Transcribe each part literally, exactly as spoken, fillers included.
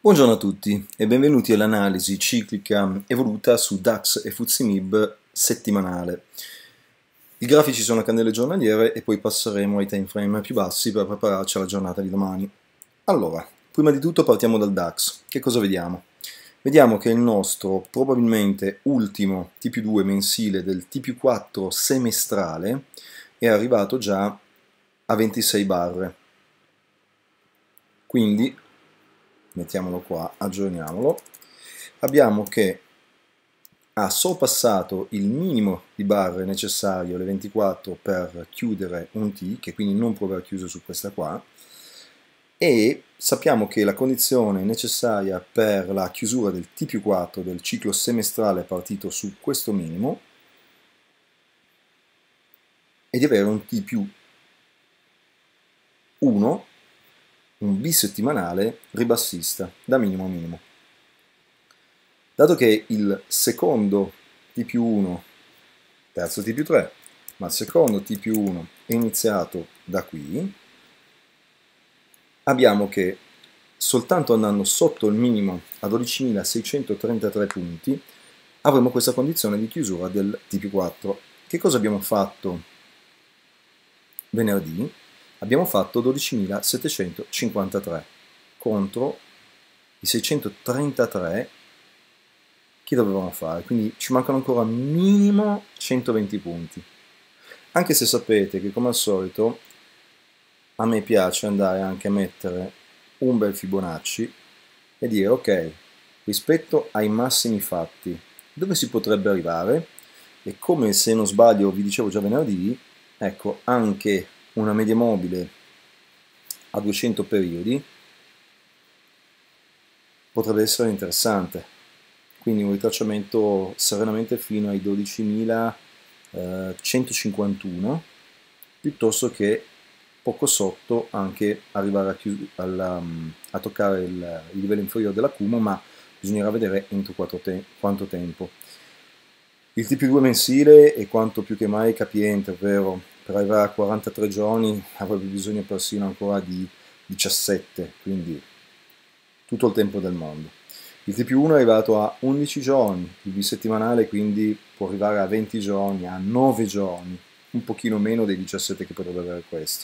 Buongiorno a tutti e benvenuti all'analisi ciclica evoluta su DAX e FTSE settimanale. I grafici sono a candele giornaliere e poi passeremo ai time frame più bassi per prepararci alla giornata di domani. Allora, prima di tutto partiamo dal DAX. Che cosa vediamo? Vediamo che il nostro probabilmente ultimo T più due mensile del T più quattro semestrale è arrivato già a ventisei barre. Quindi mettiamolo qua, aggiorniamolo, abbiamo che ha sorpassato il minimo di barre necessario, le ventiquattro, per chiudere un T, che quindi non può aver chiuso su questa qua, e sappiamo che la condizione necessaria per la chiusura del T più quattro del ciclo semestrale partito su questo minimo è di avere un T più uno, un bisettimanale ribassista, da minimo a minimo. Dato che il secondo T più uno, terzo T più tre, ma il secondo T più uno è iniziato da qui, abbiamo che soltanto andando sotto il minimo a dodicimilaseicentotrentatré punti avremo questa condizione di chiusura del T più quattro. Che cosa abbiamo fatto venerdì? Abbiamo fatto dodicimilasettecentocinquantatré contro i seicentotrentatré che dovevamo fare, quindi ci mancano ancora minimo centoventi punti. Anche se sapete che come al solito a me piace andare anche a mettere un bel Fibonacci e dire ok, rispetto ai massimi fatti dove si potrebbe arrivare, e come se non sbaglio vi dicevo già venerdì, ecco, anche una media mobile a duecento periodi potrebbe essere interessante, quindi un ritracciamento serenamente fino ai dodicimilacentocinquantuno, piuttosto che poco sotto anche arrivare a, alla, a toccare il, il livello inferiore dell'accumulo, ma bisognerà vedere entro te quanto tempo. Il T più due mensile è quanto più che mai capiente, ovvero per arrivare a quarantatré giorni avrebbe bisogno persino ancora di diciassette, quindi tutto il tempo del mondo. Il T più uno è arrivato a undici giorni, il bisettimanale quindi può arrivare a venti giorni, a nove giorni, un pochino meno dei diciassette che potrebbe avere questo.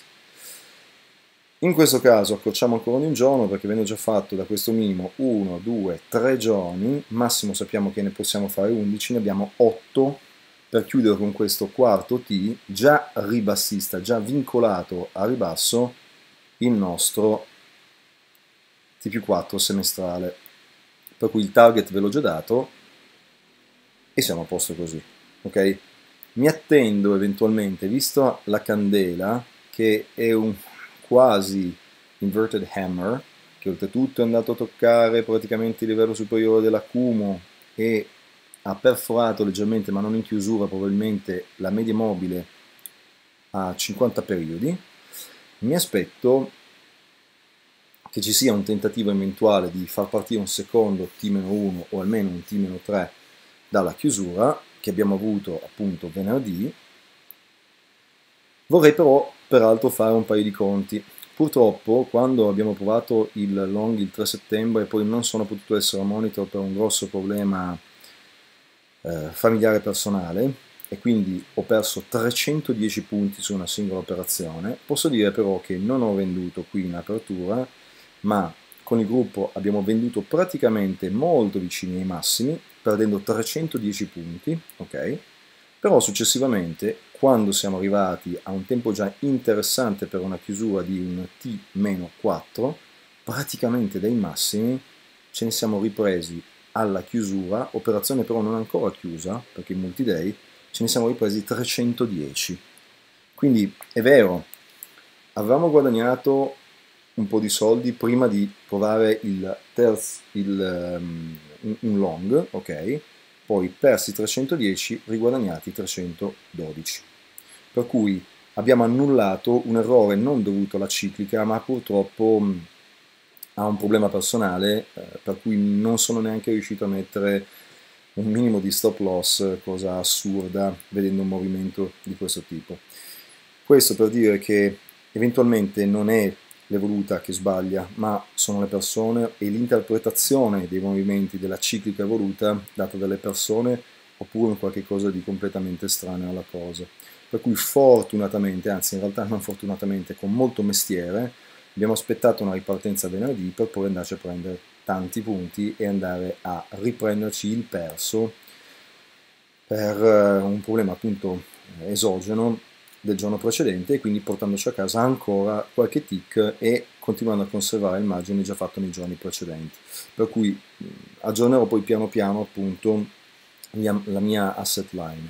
In questo caso accorciamo ancora di un giorno perché avendo già fatto da questo minimo uno, due, tre giorni, massimo sappiamo che ne possiamo fare undici, ne abbiamo otto per chiudere con questo quarto T già ribassista, già vincolato a ribasso il nostro T più quattro semestrale. Per cui il target ve l'ho già dato e siamo a posto così, ok? Mi attendo eventualmente, visto la candela, che è un quasi inverted hammer, che oltretutto è andato a toccare praticamente il livello superiore dell'accumulo e ha perforato leggermente, ma non in chiusura, probabilmente la media mobile a cinquanta periodi, mi aspetto che ci sia un tentativo eventuale di far partire un secondo T meno uno o almeno un T meno tre dalla chiusura che abbiamo avuto appunto venerdì. Vorrei però peraltro fare un paio di conti. Purtroppo quando abbiamo provato il long il tre settembre e poi non sono potuto essere a monitor per un grosso problema eh, familiare personale e quindi ho perso trecentodieci punti su una singola operazione, posso dire però che non ho venduto qui in apertura, ma con il gruppo abbiamo venduto praticamente molto vicini ai massimi, perdendo trecentodieci punti, ok? Però successivamente, quando siamo arrivati a un tempo già interessante per una chiusura di un T meno quattro, praticamente dai massimi ce ne siamo ripresi alla chiusura, operazione però non ancora chiusa, perché in multi-day, ce ne siamo ripresi trecentodieci. Quindi è vero, avevamo guadagnato un po' di soldi prima di provare il terzo, il, um, un long, ok? Poi persi trecentodieci, riguadagnati trecentododici. Per cui abbiamo annullato un errore non dovuto alla ciclica, ma purtroppo mh, a un problema personale, eh, per cui non sono neanche riuscito a mettere un minimo di stop loss, cosa assurda vedendo un movimento di questo tipo. Questo per dire che eventualmente non è l'evoluta che sbaglia, ma sono le persone e l'interpretazione dei movimenti della ciclica evoluta data dalle persone, oppure un qualche cosa di completamente estraneo alla cosa. Per cui fortunatamente, anzi in realtà non fortunatamente, con molto mestiere, abbiamo aspettato una ripartenza venerdì per poi andarci a prendere tanti punti e andare a riprenderci il perso per un problema appunto esogeno del giorno precedente, e quindi portandoci a casa ancora qualche tick e continuando a conservare il margine già fatto nei giorni precedenti. Per cui aggiornerò poi piano piano appunto la mia asset line.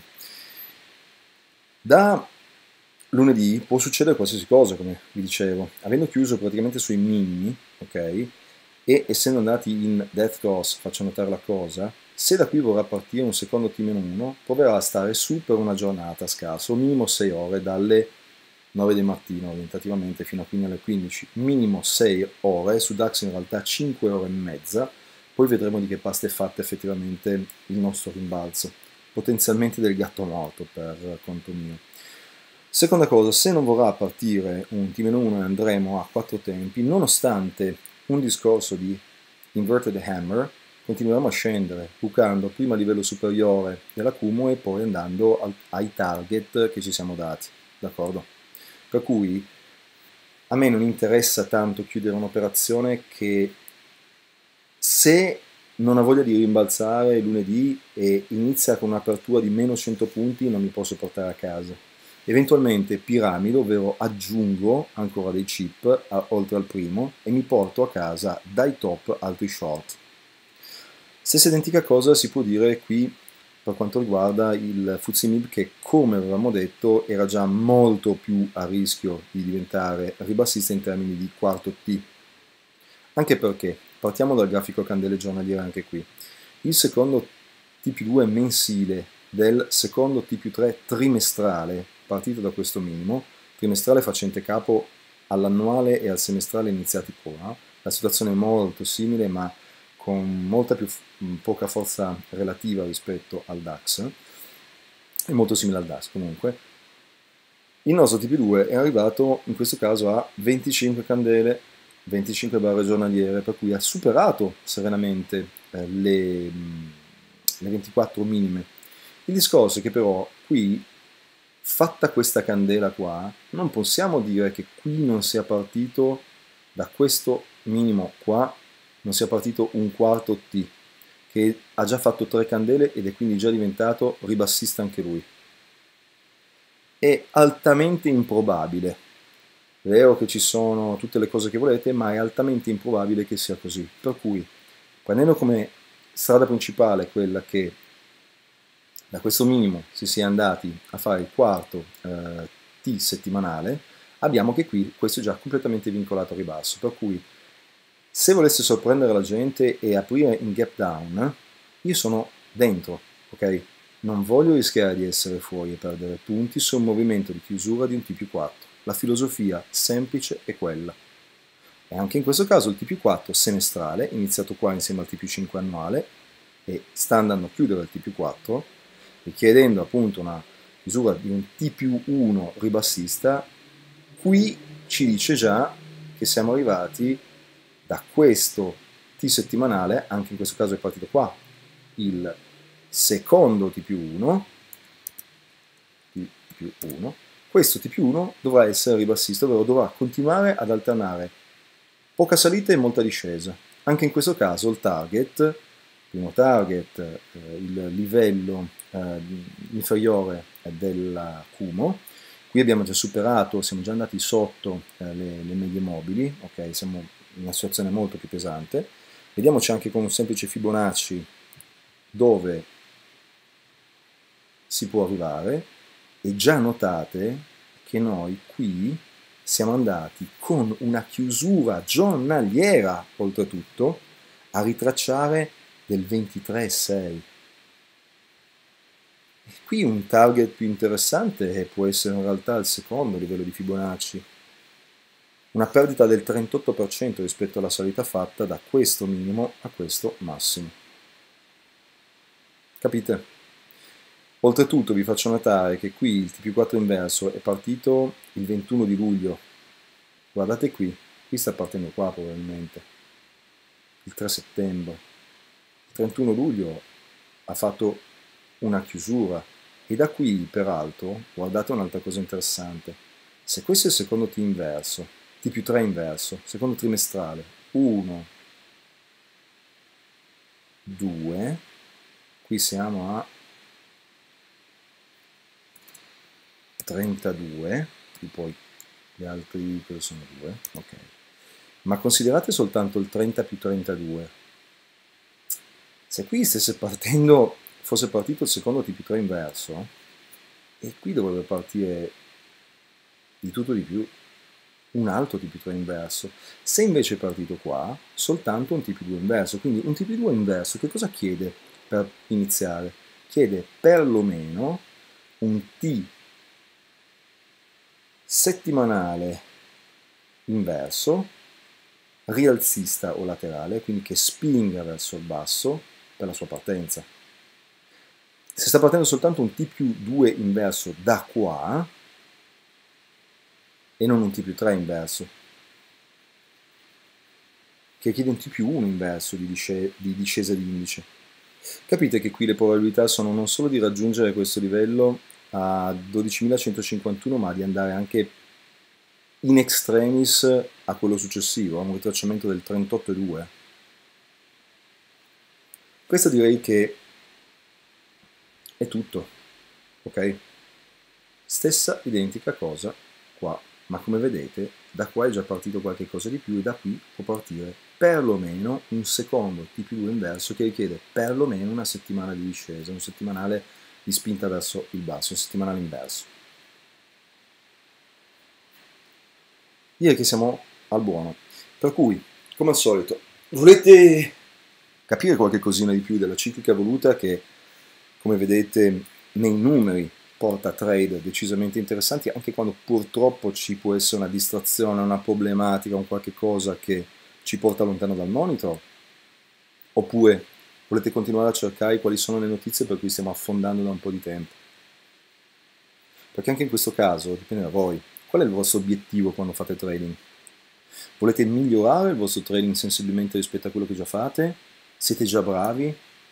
Da lunedì può succedere qualsiasi cosa, come vi dicevo, avendo chiuso praticamente sui minimi, ok? E essendo andati in death cross, faccio notare la cosa, se da qui vorrà partire un secondo T meno uno, proverà a stare su per una giornata scarsa, o minimo sei ore, dalle nove del mattino orientativamente fino a qui alle quindici, minimo sei ore, su DAX in realtà cinque ore e mezza, poi vedremo di che pasta è fatta effettivamente il nostro rimbalzo, potenzialmente del gatto morto per conto mio. Seconda cosa, se non vorrà partire un T meno uno e andremo a quattro tempi, nonostante un discorso di inverted hammer, continueremo a scendere, bucando prima a livello superiore dell'accumulo e poi andando al, ai target che ci siamo dati, d'accordo? Per cui a me non interessa tanto chiudere un'operazione che, se non ha voglia di rimbalzare lunedì e inizia con un'apertura di meno cento punti, non mi posso portare a casa. Eventualmente piramido, ovvero aggiungo ancora dei chip a, oltre al primo, e mi porto a casa dai top altri short. Stessa identica cosa si può dire qui per quanto riguarda il F T S E M I B, che, come avevamo detto, era già molto più a rischio di diventare ribassista in termini di quarto T. Anche perché, partiamo dal grafico candele giornaliere anche qui, il secondo T più due mensile del secondo T più tre trimestrale, partito da questo minimo, trimestrale facente capo all'annuale e al semestrale iniziati prima, la situazione è molto simile ma con molta più poca forza relativa rispetto al DAX, è molto simile al DAX comunque. Il nostro T più due è arrivato in questo caso a venticinque candele, venticinque barre giornaliere, per cui ha superato serenamente eh, le, le ventiquattro minime. Il discorso è che però qui, fatta questa candela qua, non possiamo dire che qui non sia partito, da questo minimo qua, non sia partito un quarto T, che ha già fatto tre candele ed è quindi già diventato ribassista anche lui. È altamente improbabile. È vero che ci sono tutte le cose che volete, ma è altamente improbabile che sia così. Per cui, prendendo come strada principale quella che da questo minimo si sia andati a fare il quarto eh, T settimanale, abbiamo che qui questo è già completamente vincolato a ribasso. Per cui, se volesse sorprendere la gente e aprire in gap down, io sono dentro, ok? Non voglio rischiare di essere fuori e perdere punti su un movimento di chiusura di un T più quattro. La filosofia semplice è quella. E anche in questo caso il T più quattro semestrale, iniziato qua insieme al T più cinque annuale, e sta andando a chiudere il T più quattro, richiedendo appunto una chiusura di un T più uno ribassista, qui ci dice già che siamo arrivati da questo T settimanale, anche in questo caso è partito qua, il secondo T più uno, T più uno, questo T più uno dovrà essere ribassista, ovvero dovrà continuare ad alternare poca salita e molta discesa. Anche in questo caso il target, primo target, eh, il livello eh, inferiore dell'accumulo, qui abbiamo già superato, siamo già andati sotto eh, le, le medie mobili, ok, siamo in una situazione molto più pesante. Vediamoci anche con un semplice Fibonacci dove si può arrivare, e già notate che noi qui siamo andati con una chiusura giornaliera oltretutto a ritracciare del ventitré virgola sei. E qui un target più interessante può essere in realtà il secondo livello di Fibonacci, una perdita del trentotto per cento rispetto alla salita fatta da questo minimo a questo massimo. Capite? Oltretutto vi faccio notare che qui il T più quattro inverso è partito il ventuno di luglio. Guardate qui, qui sta partendo qua probabilmente, il tre settembre, il trentuno luglio ha fatto una chiusura e da qui peraltro guardate un'altra cosa interessante, se questo è il secondo T inverso, T più tre inverso, secondo trimestrale, uno, due, qui siamo a trentadue, qui poi gli altri cosa sono due, ok, ma considerate soltanto il trenta più trentadue, se qui stesse partendo, fosse partito il secondo T più tre inverso, e qui dovrebbe partire di tutto di più un altro T più tre inverso, se invece è partito qua soltanto un T più due inverso, quindi un T più due inverso che cosa chiede per iniziare? Chiede perlomeno un T settimanale inverso, rialzista o laterale, quindi che spinga verso il basso per la sua partenza. Se sta partendo soltanto un T più due inverso da qua e non un T più tre inverso, che chiede un T più uno inverso di, disce di discesa di indice, capite che qui le probabilità sono non solo di raggiungere questo livello a dodicimilacentocinquantuno, ma di andare anche in extremis a quello successivo, a un ritracciamento del trentotto virgola due. Questo direi che è tutto, ok? Stessa identica cosa qua, ma come vedete da qua è già partito qualche cosa di più e da qui può partire perlomeno un secondo T più due inverso che richiede perlomeno una settimana di discesa, un settimanale di spinta verso il basso, un settimanale inverso. Direi che siamo al buono, per cui, come al solito, volete capire qualche cosina di più della ciclica voluta che, come vedete, nei numeri porta trade decisamente interessanti, anche quando purtroppo ci può essere una distrazione, una problematica, un qualche cosa che ci porta lontano dal monitor? Oppure volete continuare a cercare quali sono le notizie per cui stiamo affondando da un po' di tempo? Perché anche in questo caso dipende da voi. Qual è il vostro obiettivo quando fate trading? Volete migliorare il vostro trading sensibilmente rispetto a quello che già fate? Siete già bravi?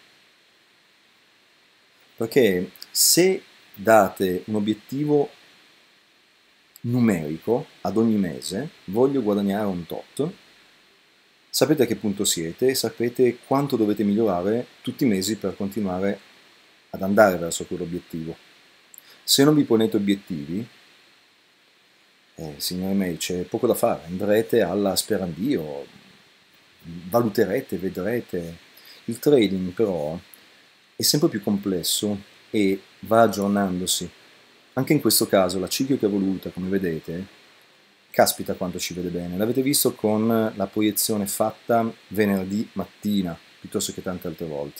Perché se date un obiettivo numerico ad ogni mese, voglio guadagnare un tot, sapete a che punto siete e sapete quanto dovete migliorare tutti i mesi per continuare ad andare verso quell'obiettivo. Se non vi ponete obiettivi, eh, signori miei, c'è poco da fare, andrete alla sperandio, valuterete, vedrete. Il trading però è sempre più complesso e va aggiornandosi. Anche in questo caso la ciclica voluta, come vedete, caspita quanto ci vede bene. L'avete visto con la proiezione fatta venerdì mattina, piuttosto che tante altre volte.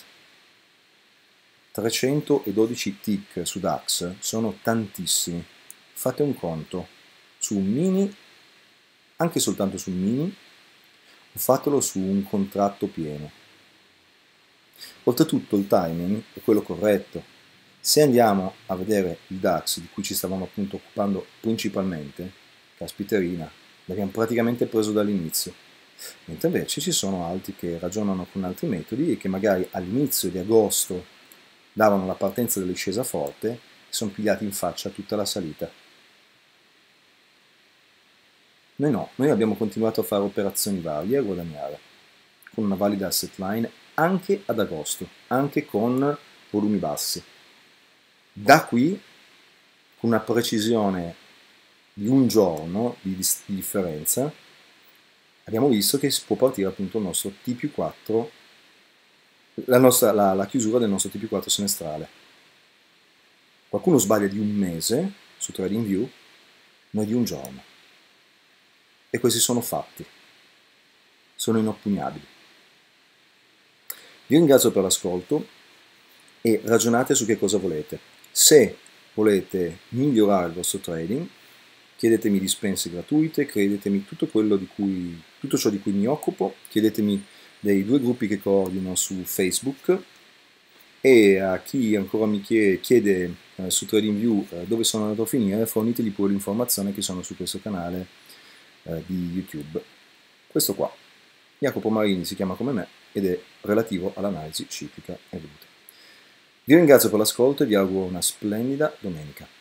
trecentododici tick su DAX sono tantissimi. Fate un conto. Su un mini, anche soltanto sul mini, o fatelo su un contratto pieno. Oltretutto il timing è quello corretto. Se andiamo a vedere il DAX di cui ci stavamo appunto occupando principalmente, caspiterina, l'abbiamo praticamente preso dall'inizio, mentre invece ci sono altri che ragionano con altri metodi e che magari all'inizio di agosto davano la partenza dell'ascesa forte e sono pigliati in faccia tutta la salita. Noi no, noi abbiamo continuato a fare operazioni varie e a guadagnare, con una valida asset line anche ad agosto, anche con volumi bassi. Da qui, con una precisione di un giorno di, di differenza, abbiamo visto che si può partire appunto il nostro T più quattro, la, nostra, la, la chiusura del nostro T più quattro semestrale. Qualcuno sbaglia di un mese su TradingView, noi di un giorno. E questi sono fatti, sono inoppugnabili. Vi ringrazio per l'ascolto e ragionate su che cosa volete. Se volete migliorare il vostro trading, chiedetemi dispense gratuite, chiedetemi tutto, quello di cui, tutto ciò di cui mi occupo, chiedetemi dei due gruppi che coordino su Facebook e a chi ancora mi chiede, chiede eh, su TradingView eh, dove sono andato a finire, fornitegli pure l'informazione che sono su questo canale eh, di YouTube. questo qua. Jacopo Marini si chiama come me ed è relativo all'analisi ciclica evoluta. Vi ringrazio per l'ascolto e vi auguro una splendida domenica.